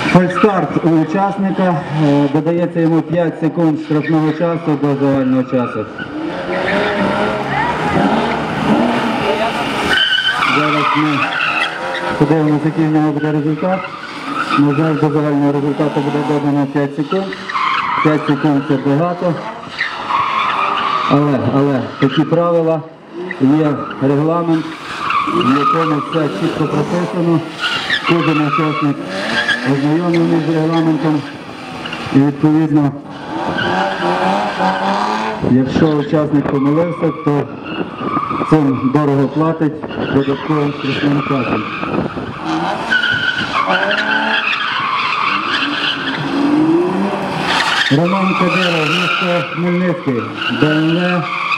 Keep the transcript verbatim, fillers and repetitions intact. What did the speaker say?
Фальстарт у учасника. Додається йому п'ять секунд штрафного часу до загального часу. Зараз ми подивимося, який в нього буде результат. На жаль, до загального результату буде додано п'ять секунд. п'ять секунд це багато. Але, але такі правила, є регламент, в якому все чітко прописано. Кожен учасник ознайомлений з регламентом. І відповідно, якщо учасник помилився, то цим дорого платить додатковим штрафним часом. Роман Кадиров, місто Хмельницький, Б М В